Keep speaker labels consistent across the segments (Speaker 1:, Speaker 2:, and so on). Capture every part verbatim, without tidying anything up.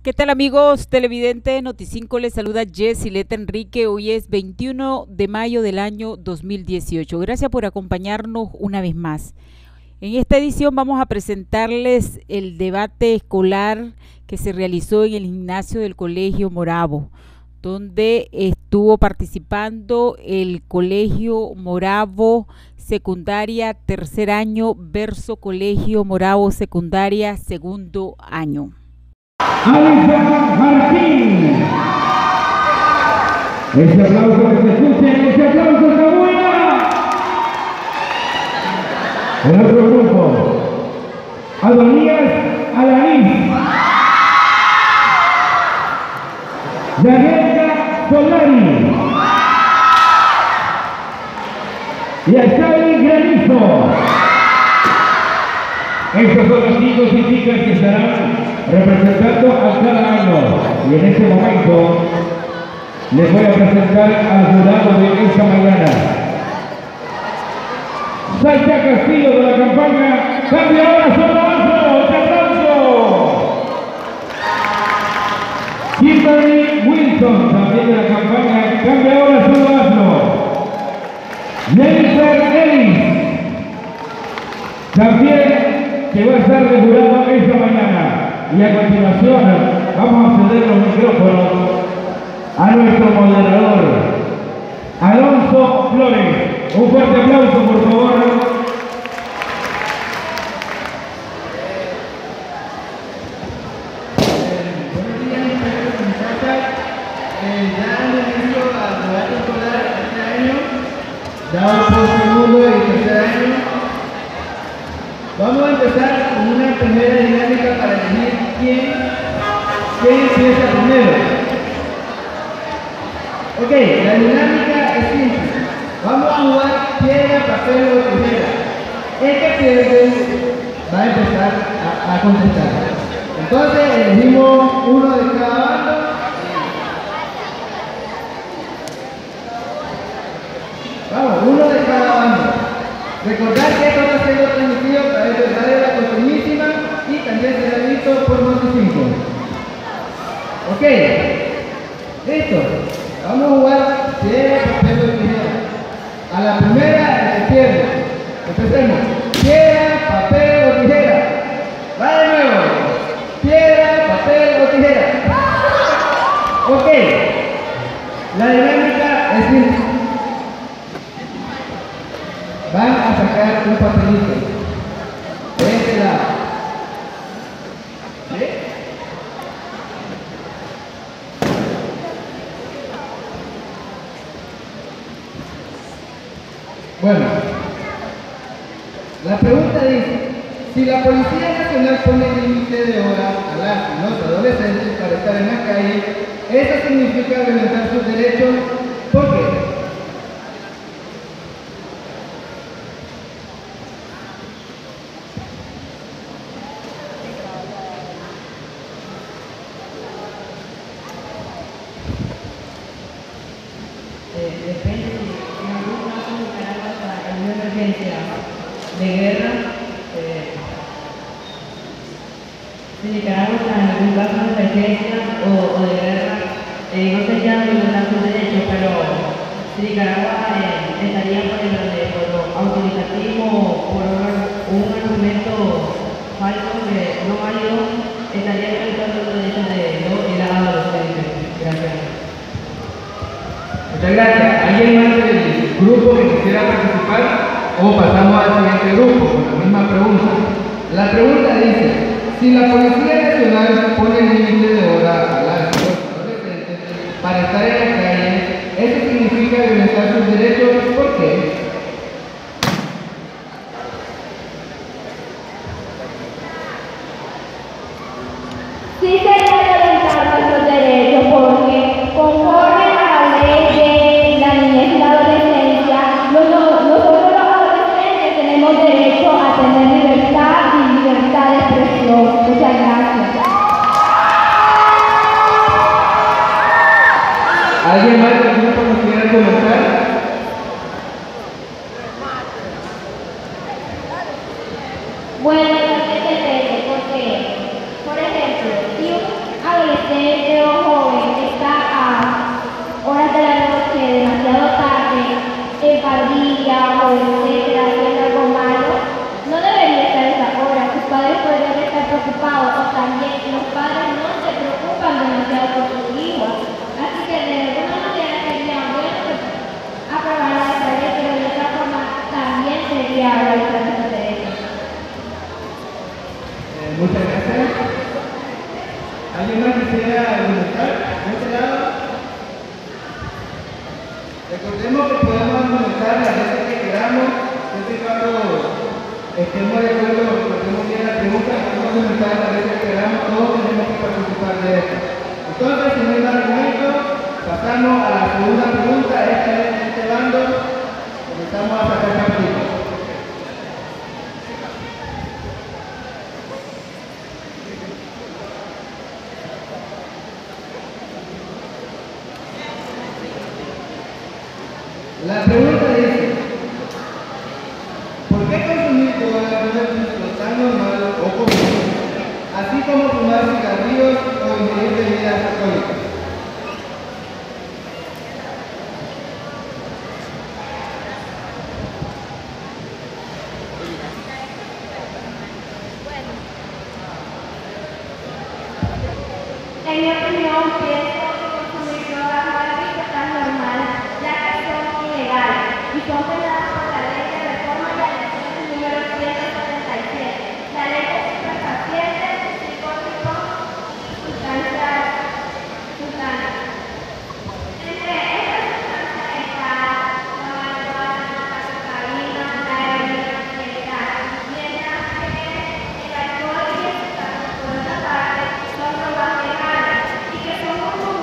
Speaker 1: ¿Qué tal, amigos televidentes? Noticinco les saluda Jessileta Enrique. Hoy es veintiuno de mayo del año dos mil dieciocho. Gracias por acompañarnos una vez más. En esta edición vamos a presentarles el debate escolar que se realizó en el gimnasio del Colegio Moravo, donde estuvo participando el Colegio Moravo Secundaria Tercer Año versus Colegio Moravo Secundaria Segundo Año.
Speaker 2: Alison Martín. Ese aplauso que se escuche, ese aplauso está buena. El otro grupo, Adonías Alaniz, Yagueta Solari y Asali Granizo. Estos son los chicos y chicas que estarán representando a cada año, y en este momento les voy a presentar al jurado de esta mañana. Sasha Castillo de la campaña Cambia Ahora Solo Afro, ¡un aplauso! Kimberly Wilson, también de la campaña Cambia Ahora Solo Afro. Jennifer Ellis, también que va a estar de jurado esta mañana. Y a continuación vamos a ceder los micrófonos a nuestro moderador, Alonso Flores. Un fuerte aplauso, por favor.
Speaker 3: Buenos días, muchachos y muchachas. Dando inicio al debate escolar este año, dado por segundo y tercer año. Vamos a empezar con una primera dinámica para elegir quién, quién empieza primero. Ok, la dinámica es simple. Vamos a jugar piedra, papel o tijera. El que pierde va a empezar a, a contestar. Entonces elegimos uno de cada bando. Vamos, uno de cada bando. Recordar que esto está siendo transmitido a través de Radio La Costeñísima y también será visto por Noticinco. Ok, listo. Vamos a jugar piedra, papel o tijera. A la primera, el que pierde. Empecemos. Piedra, papel o tijera. Va de nuevo. Piedra, papel o tijera. Ok. La dinámica es simple. Van a sacar un papelito de este lado. ¿Sí? Bueno, la pregunta dice, si la Policía Nacional pone límite de hora a las y los adolescentes para estar en la calle, ¿eso significa violentar sus derechos? ¿Por qué?
Speaker 4: Depende si en algún caso Nicaragua está en una emergencia de guerra, eh, si Nicaragua está en algún caso de emergencia o, o de guerra, eh, no sería violentar sus derechos, pero si Nicaragua eh, estaría por el por lo autoritativo, por un, un argumento falso, que no válido, estaría violentando los derechos de los y las adolescentes. Gracias.
Speaker 3: Muchas gracias. ¿Alguien más del grupo que quisiera participar? O pasamos al siguiente grupo con la misma pregunta. La pregunta dice, si la Policía Nacional pone límite de hora a las y los adolescentes para estar en la calle, ¿eso significa violentar sus derechos? ¿Por qué?
Speaker 5: Sí sería violentar nuestros derechos porque conforme a la ley de la niñez y la adolescencia, nosotros, nosotros los adolescentes tenemos derecho a tener libertad y libertad de expresión. Muchas gracias.
Speaker 3: ¿Alguien más del grupo nos quiere comentar?
Speaker 5: Bueno, también depende, porque, por ejemplo, si un
Speaker 3: muchas gracias. ¿Alguien más quisiera argumentar de este lado? Recordemos que podemos argumentar las veces que queramos, siempre y cuando estemos de acuerdo, recordemos bien la pregunta, podemos argumentar las veces que queramos, todos tenemos que participar de esto. Entonces, si no hay más argumentos, pasamos a la segunda pregunta, esta vez en este bando, comenzamos a sacar partido. La pregunta dice, ¿por qué consumir drogas no es tan normal o común, así como fumar cigarrillos o ingerir bebidas alcohólicas?
Speaker 5: En mi opinión, pienso que consumir drogas no es visto tan normal, ya que son ilegales y son penadas por la ley de reforma de adicciones número ciento setenta y siete. La ley de estupefacientes, psicóticos y sustancias. sustancias. Entre estas sustancias está la marihuana, la cocaína, la heroína y el crack, mientras que el alcohol y el cigarro, por otra parte, son drogas legales y que son muy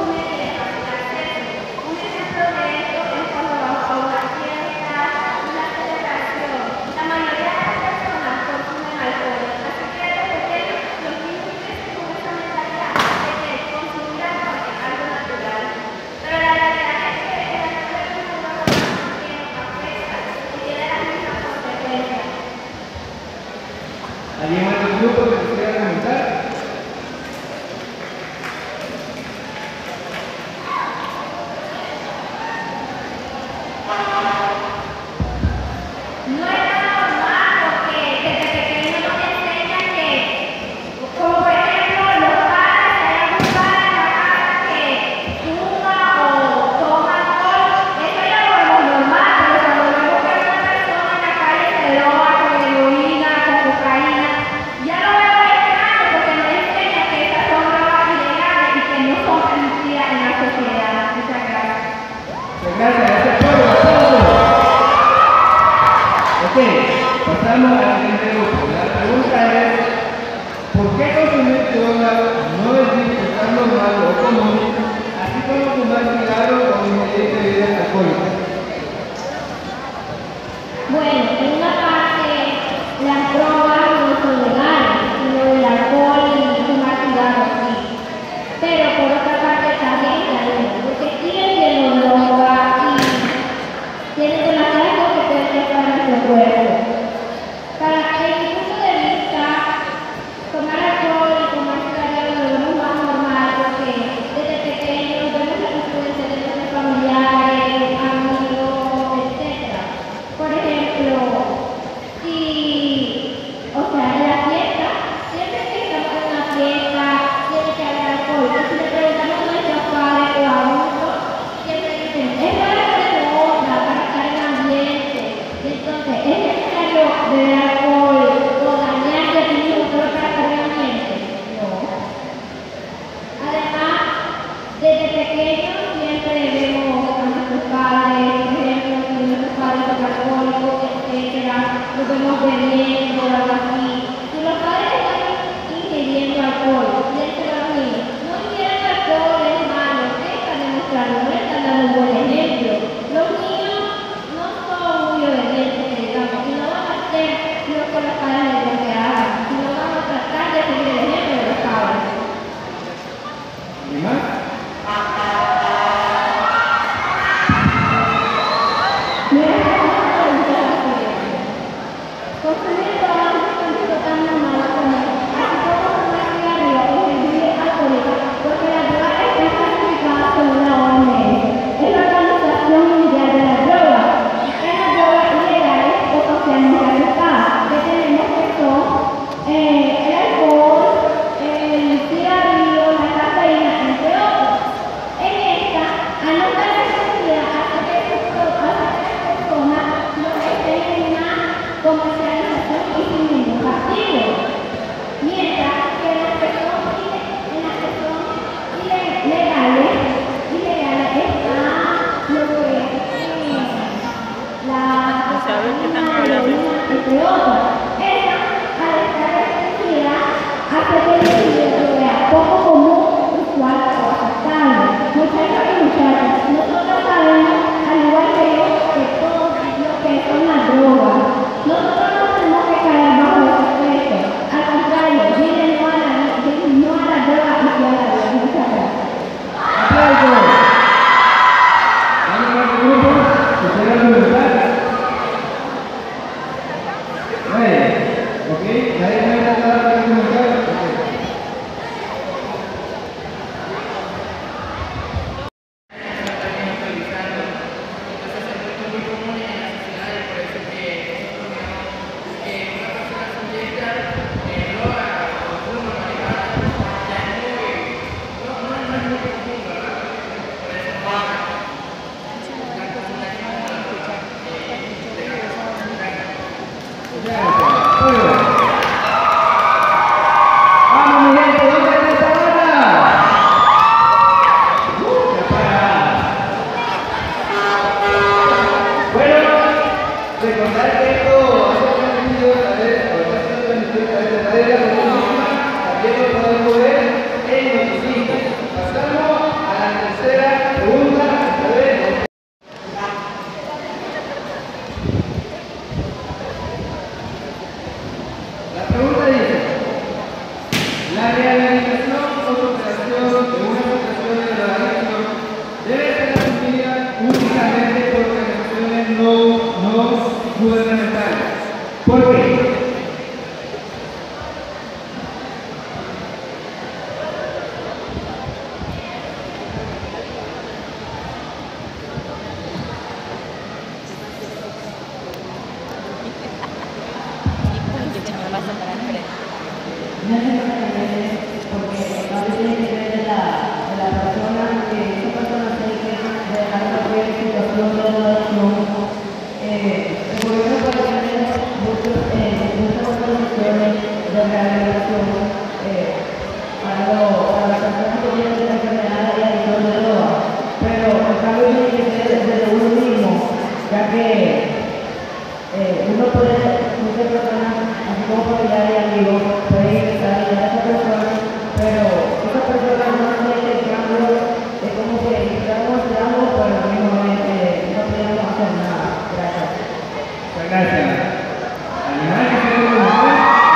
Speaker 4: de rehabilitación eh, para, lo, para las personas que tienen la enfermedad y adicción de drogas. Pero el cambio tiene que ser desde uno mismo, ya que eh, uno puede, muchas personas, así como familiares y amigos, pueden intentar ayudar a esa persona, pero esa persona no siente el cambio, es como que estamos ayudando, pero a la misma vez eh, no podemos hacer nada. Gracias.
Speaker 3: Muchas gracias. ¿Animal que se puede preguntar?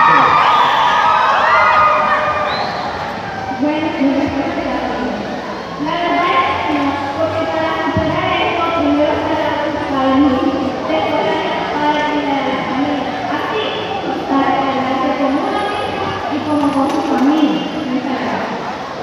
Speaker 5: Bueno, mi respuesta es la siguiente. La verdad es que no, porque para superar esto primero se da para mí, después de para el de la familia, así para regalarse como uno mismo y como con su familia. Muchas gracias.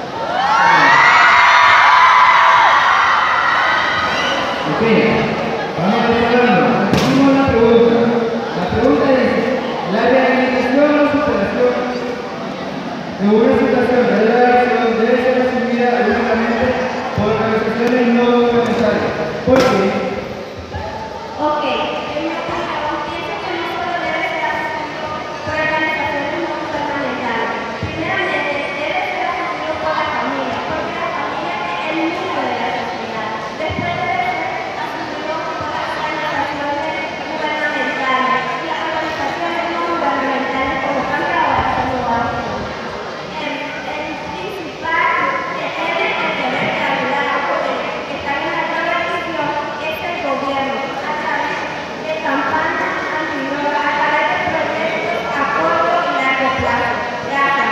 Speaker 3: Ok, vamos preparando. Hacemos la pregunta. La pregunta dice, la rehabilitación o superación de una situación de adicción debe ser asumida únicamente por organizaciones no gubernamentales. ¿Por qué?
Speaker 5: Ok, primero que nada, pienso que no solo debe ser asumido por organizaciones no gubernamentales. Primeramente, debe ser asumido por la familia, porque la familia es el núcleo de la sociedad. Después debe ser asumido por las organizaciones gubernamentales. Y las organizaciones no gubernamentales, como cambia ahora, se lo hacen. El, el principal que tiene el deber de ayudar a jóvenes que están en la drogadicción es el gobierno, a través de campañas antidroga, a través de proyectos a corto y largo plazo. Gracias.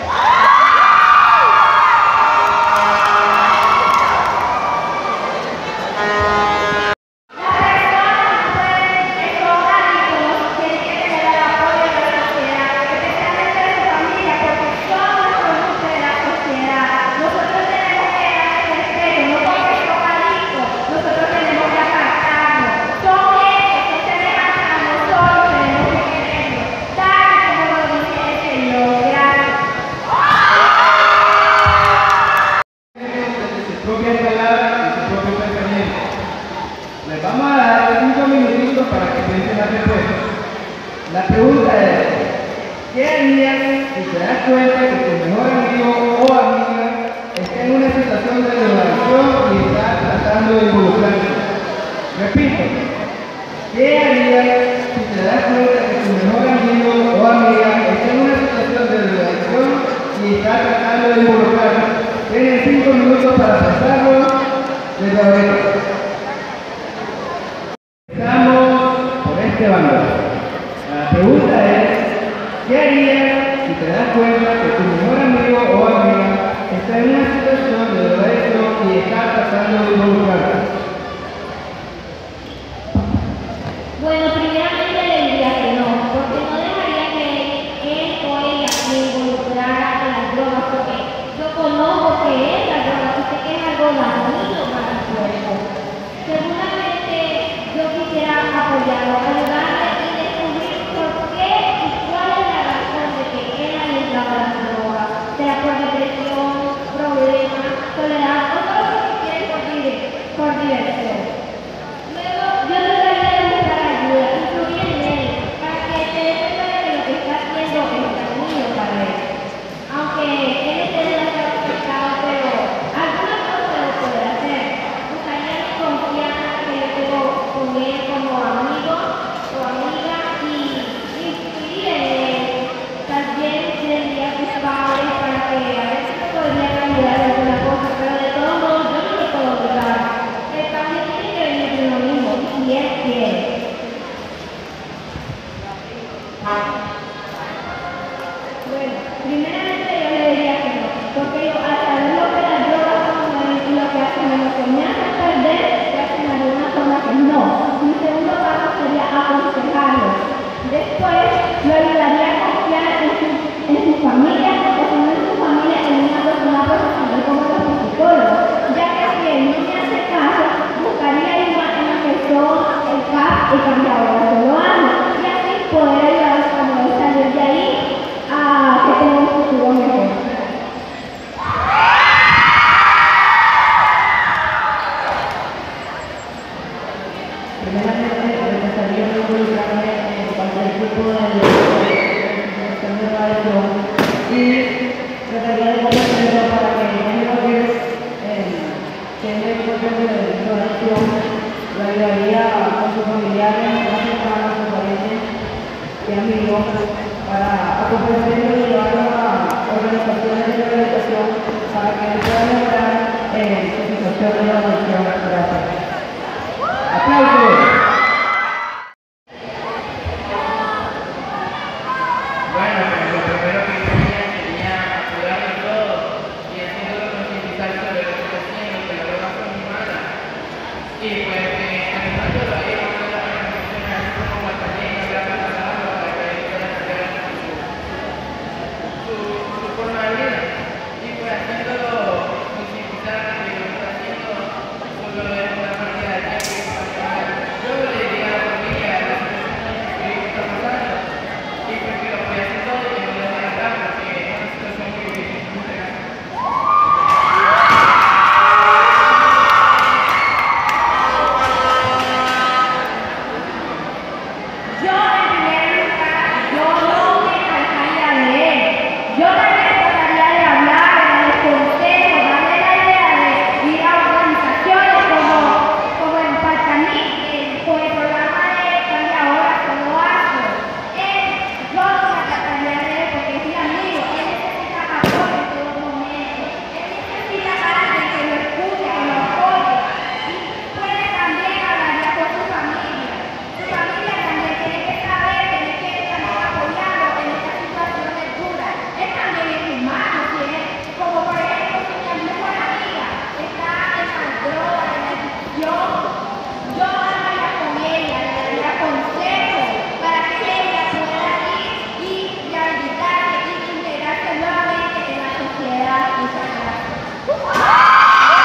Speaker 5: Las personas pues, que son adictos tienen que tener el apoyo de la sociedad, especialmente de su familia, porque son nuestro núcleo de la sociedad. Nosotros tenemos que dar respeto, no porque son adictos, nosotros tenemos que apartarnos. Son ellos, son semejantes a nosotros, tenemos que quererlos. Tal como lo dice el Señor. Gracias.
Speaker 3: Desde sus propias palabras y su propio pensamiento. Les vamos a dar cinco minutitos para que piensen la respuesta. La pregunta es, ¿qué harías si te das cuenta que tu mejor amigo o amiga está en una situación de drogadicción y está tratando de involucrarse? Repito, ¿qué harías si te das cuenta que tu mejor amigo o amiga está en una situación de drogadicción y está tratando de involucrarse? Tienen cinco minutos para pensarlo desde ahorita. Estamos por este bando. La pregunta es, ¿qué harías si te das cuenta que tu mejor amigo o amiga está en una situación de drogadicción y está tratando de involucrarse?
Speaker 5: Bueno, primeramente le diría que no, porque no dejaría que él o ella me involucrara en las drogas, porque yo conozco que es la droga, y sé que es algo dañino para el cuerpo. Seguramente yo quisiera apoyarlo, ayudarle y descubrir por qué y cuál es la razón de que él haya entrado a las drogas, sea por depresión, problemas, soledad o todo lo que quiere por, diver- por diversión. Luego, yo trataría de buscar ayuda, incluir en él, para que se dé cuenta de que lo que está haciendo es dañino para él. Aunque él esté demasiado afectado, pero alguna cosa debe poder hacer. Buscaría la confianza que yo tengo con él como amigo o amiga y influir en él. También tendría sus padres para que a ver si me podrían ayudar en alguna cosa, pero de todos modos yo no lo puedo obligar. El cambio tiene que venir de uno mismo, si él quiere. Bueno, primeramente yo le diría que no, porque yo al saber lo que las drogas son y lo que hacen en lo que me hacen perder, yo hacen de alguna forma que no. Mi segundo paso sería aconsejarlo. Después lo ayudaría a confiar en su, en su familia, o si no en su familia, en una persona profesional como los psicólogos, ya que si él no me hace caso, buscaría ayuda en lo que son el C A P y cambiadora de lo hago, y así poder ayudarlo cuando él salir de ahí a que tenga un futuro
Speaker 4: para acompañarlo y llevarlo a organizaciones de rehabilitación para que él pueda mejorar eh, su situación de la adicción. Gracias.
Speaker 3: ¡Aplausos! Bueno, pues lo primero que quería sería ayudar a todos y haciéndolo concientizar sobre lo que está haciendo, que la droga son muy mala. Y pues que animándolo a ir a una de las organizaciones así como Guatemala, hablar con la droga para que él pueda cambiar su, su, su forma de vida. Y pues haciéndolo concientizar de que lo que está haciendo solo es una pérdida de tiempo y espacio. Yo le diría a la familia de la situación que está pasando y pues que lo puede hacer todo y que no lo deje atrás porque es una situación muy difícil. Muchas gracias.
Speaker 5: Yo, en primer lugar, yo no me cansaría de él. Yo también trataría de hablar, de darle consejos, darle la idea de ir a organizaciones como, como en Palcaní, eh, con el programa de Cambia Ahora, Solo Hazlo. Él, yo no me trataría de él porque es mi amigo, él necesita apoyo en todo momento. Él necesita a alguien que lo escuche, que lo apoye. Y puede también hablaría con su familia. Su familia también tiene que saber, tiene que también apoyarlo en estas situaciones duras. Él también es humano, tiene, como por ejemplo, si mi mejor amiga está en la droga, en la adicción, yo hablaría con ella, le daría consejos para que ella pueda ir y rehabilitarse y integrarse nuevamente en la sociedad. Muchas gracias.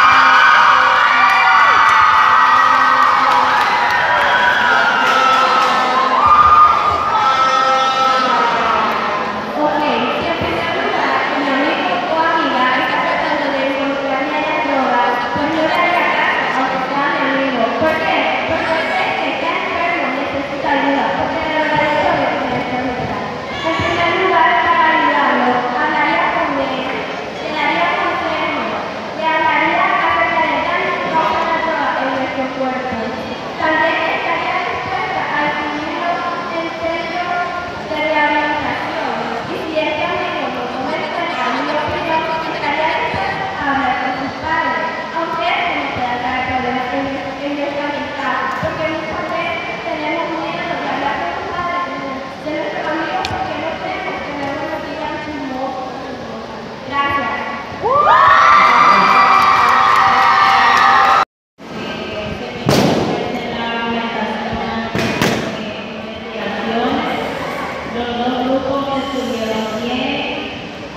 Speaker 5: Ok, si en primer lugar mi amigo o amiga está tratando de involucrarme en las drogas, pues no le haría caso, aunque sea mi amigo. ¿Por qué? Porque sé que está enfermo, necesita ayuda, porque de verdad yo sabe que tiene enfermedad. En primer lugar, para ayudarlo, hablaría con él, le daría consejos, le hablaría acerca del daño que causa la droga en nuestro cuerpo. También estaría dispuesta a recibirlo en centros de rehabilitación. Y si este amigo no toma en cuenta mi opinión, estaría dispuesta a hablar con sus padres, aunque esto no pueda traer problemas en, en nuestra amistad, porque muchas veces tenemos miedo de hablar con sus padres, de, de nuestros amigos, porque no queremos que luego nos digan chismosos. Gracias.
Speaker 4: Los dos grupos estuvieron bien,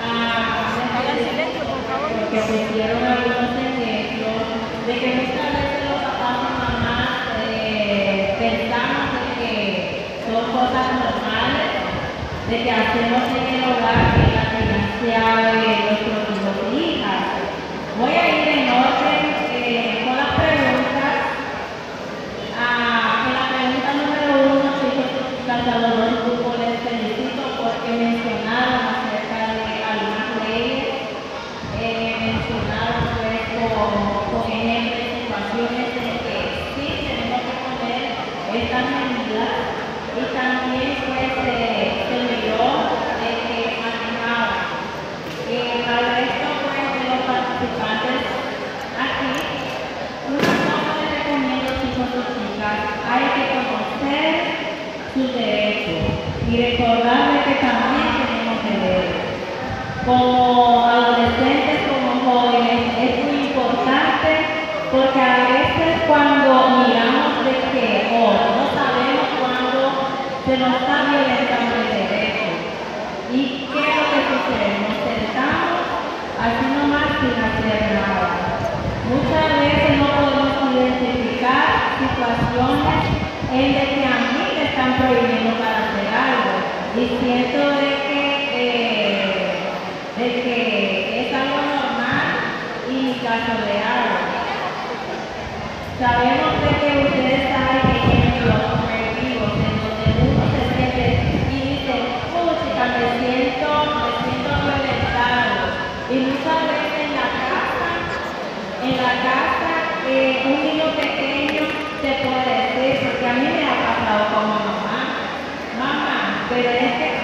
Speaker 4: porque pusieron algunos ejemplos de que muchas veces los papás y mamás eh, pensamos de que son cosas normales, de que hacemos en el hogar en la crianza de nuestros hijos y hijas. Voy a ir en orden eh, con las preguntas. Ah, en la pregunta número uno, chicos, tanto los dos grupos les felicito porque mencionaron acerca de algunas leyes, eh, mencionaron pues con, con ejemplos de situaciones en que sí tenemos que poner estas medidas y también pues eh, se miró de que manejaban. Eh, al resto pues de los participantes aquí, una cosa les recomiendo, chicos y chicas, hay que conocer sus derechos y recordarles que también tenemos derechos. Como adolescentes, como jóvenes, es muy importante porque a veces cuando miramos de que o no sabemos cuando se nos está violentando el derecho. ¿Y qué es lo que sucede? Nos sentamos así nomás sin hacer nada. Muchas veces no podemos identificar situaciones en las que a mí me están prohibiendo para hacer algo. Y siento de que, eh, de que es algo normal y ni caso de algo. Sabemos de que ustedes saben que tienen los objetivos en donde uno se siente y dice, pucha, me siento, me siento violentado. Y muchas veces en la casa, en la casa, eh, un niño pequeño te puede decir, porque a mí me ha pasado como mamá, mamá, pero es que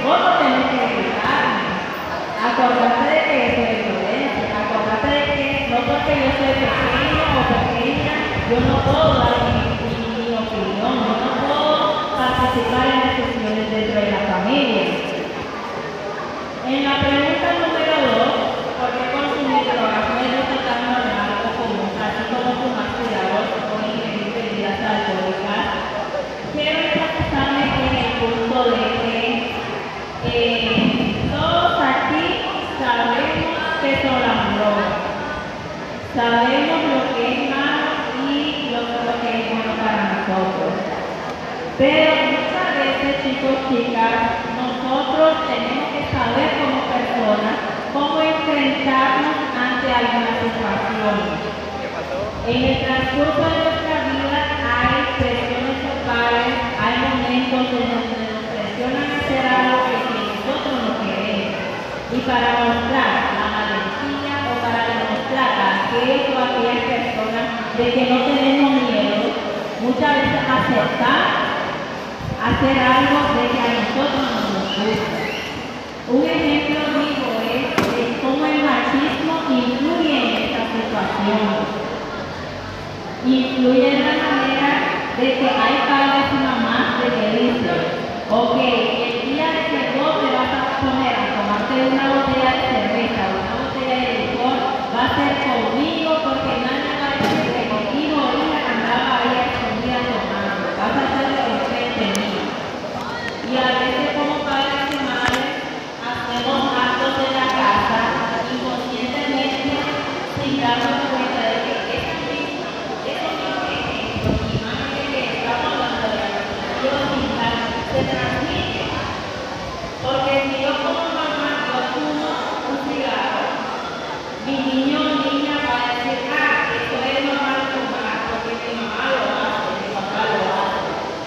Speaker 4: acordate de que eso es violencia, acordate de que no porque yo soy pequeño o pequeña, yo no puedo dar mi, mi, mi opinión, yo no puedo participar en decisiones dentro de la familia. En la pregunta número dos, ¿por qué consumir drogas no es algo tan normal o común, así como fumar cigarros o ingerir bebidas alcohólicas? Quiero enfatizarme en el punto de que eh, todos aquí sabemos que son las drogas, sabemos lo que es malo y lo, lo que es bueno para nosotros, pero muchas veces, chicos, chicas, nosotros tenemos que saber como personas cómo enfrentarnos ante alguna situación. En el transcurso de nuestra vida hay presiones sociales, hay momentos en donde nos presionan a hacer algo que nosotros no queremos. Y para mostrar la valentía o para demostrar a aquellos o a aquellas personas de que no tenemos miedo, muchas veces aceptar hacer algo de que a nosotros no nos gusta. Un ejemplo vivo es, es cómo el machismo influye en esta situación. Influye en la manera de que hay padres y mamás de que dicen, ok, el día de que vos te vas a poner a tomarte una botella de cerveza o una botella de licor, va a ser conmigo porque nadie va a decir que conmigo ella andaba ahí escondida tomando, vas a hacerlo enfrente mío. Y a veces como padres y madres hacemos actos en la casa inconscientemente sin darnos cuenta de que esa misma, esos mismos ejemplos, imágenes que estamos dando de la situación se transmiten. Porque si yo como mamá yo fumo un cigarro, mi niño o niña va a decir, ah, esto es normal fumar porque mi mamá lo hace, mi papá lo hace.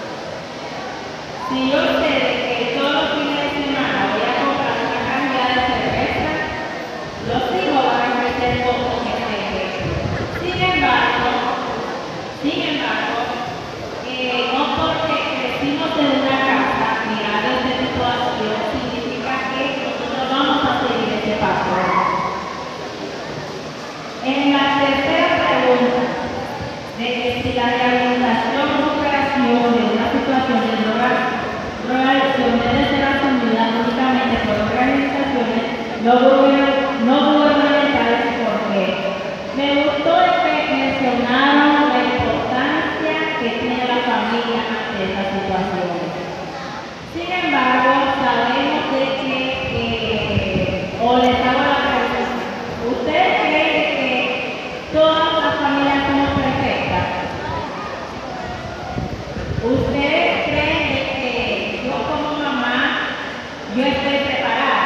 Speaker 4: Si yo sé que todos los fines de semana voy a comprar una cantidad de cerveza, los hijos van a crecer con ese ejemplo. Sin embargo, sin embargo, eh, no porque crecimos en una casa mirando esta situación significa que nosotros vamos a seguir ese patrón. En la tercera pregunta, de que si la rehabilitación o superación de una situación de drogas drogadicción debe ser asumida únicamente por organizaciones no gubernamentales, porque me gustó que mencionaron la importancia que tiene la familia ante esta situación. Sin embargo, sabemos de que, eh, o les hago la pregunta, ¿ustedes creen que todas las familias somos perfectas? ¿Ustedes creen de que yo como mamá, yo estoy preparada?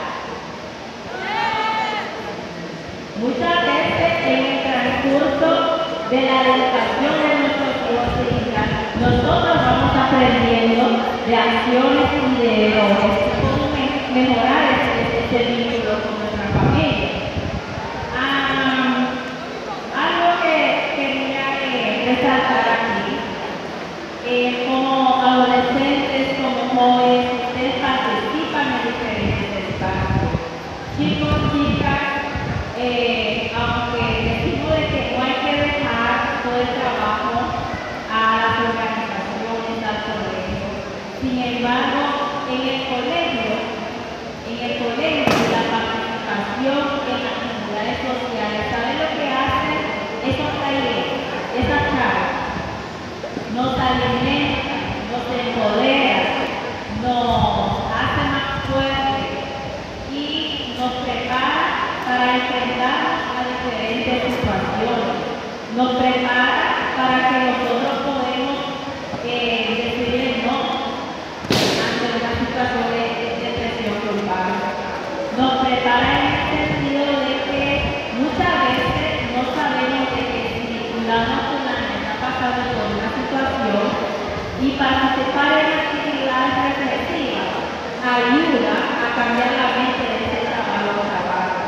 Speaker 4: Muchas veces en el transcurso de la educación de nuestros hijos e hijas, nosotros vamos aprendiendo de acciones y de errores cómo mejorar este, este vínculo con nuestra familia. Um, algo que quería eh, resaltar aquí, eh, como adolescentes, como jóvenes, ustedes participan en diferentes espacios. Chicos, chicas, eh, aunque decimos de que no hay que dejar todo el trabajo a las organizaciones, al colegio, sin embargo, en el colegio, en el colegio, la participación en las actividades sociales, ¿saben lo que hacen esos talleres, esas charlas? Nos alimentan, nos empoderan, nos hace más fuertes y nos prepara para enfrentarnos a diferentes situaciones. Nos prepara para que nosotros podamos eh, decidir no ante una situación de, de presión grupal. Nos prepara en el sentido de que muchas veces no sabemos de que si vinculamos con la que está pasando por una situación y participar en actividades reflexivas ayuda a cambiar la mente de ese trabajo trabajo.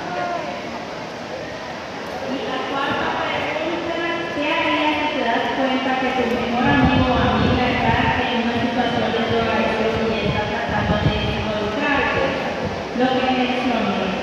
Speaker 4: Y la cuarta pregunta, ¿qué harías si te das cuenta que tu mejor amigo o amiga está en una situación de drogadicción y está tratando de involucrarte? Lo que mencioné,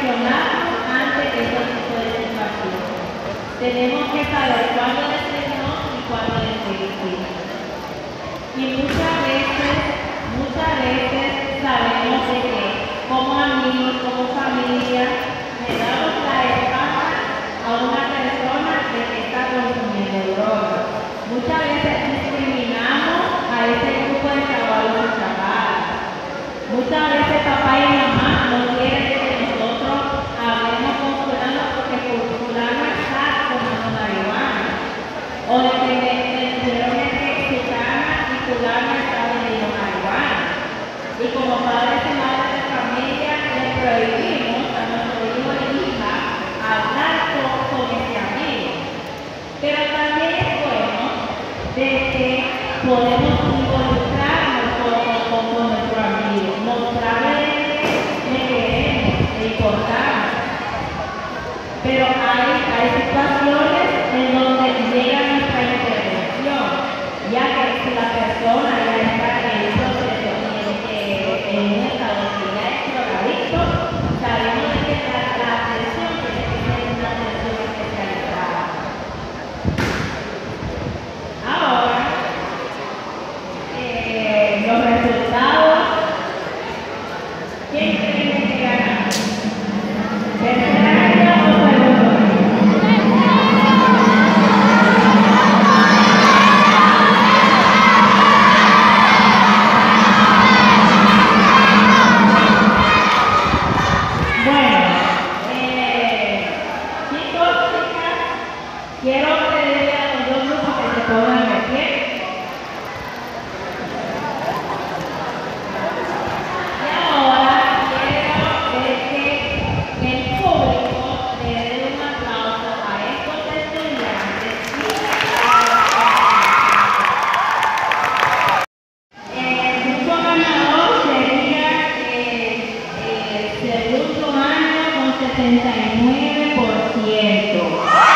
Speaker 4: reaccionamos ante este tipo de situaciones. Tenemos que saber cuándo decir no y cuándo decir sí. Y muchas veces, muchas veces sabemos de que como amigos, como familia, le damos la espalda a una persona que está consumiendo drogas. Muchas veces discriminamos a ese grupo de caballos y chavalas. Muchas veces papá y mamá no quieren que nosotros hablemos con fulano porque fulano está tomando marihuana. O de que me dijeron que fulana y fulano está vendiendo marihuana. Y como padres y madres de familia les prohibimos a nuestro hijo e hija hablar con, con ese amigo. Pero también es bueno de que podemos involucrarnos con, con, con nuestro amigo, mostrarle que le queremos, le importamos. Pero hay, hay situaciones en donde llega nuestra intervención, ya que si la persona ya está en el proceso en un estado que ya es drogadicto, sabemos de que la, la atención tiene que ser una atención especializada. Ahora, eh, los resultados, ¿quién cree que gana? ¿Tercera año o segundo año? Bueno, eh, chicos, chicas, quiero pedirle a los dos grupos que se pongan de pie. Y ahora quiero eh, que el público le dé un aplauso a estos estudiantes y el grupo ganador sería eh, el segundo año con setenta y nueve por ciento.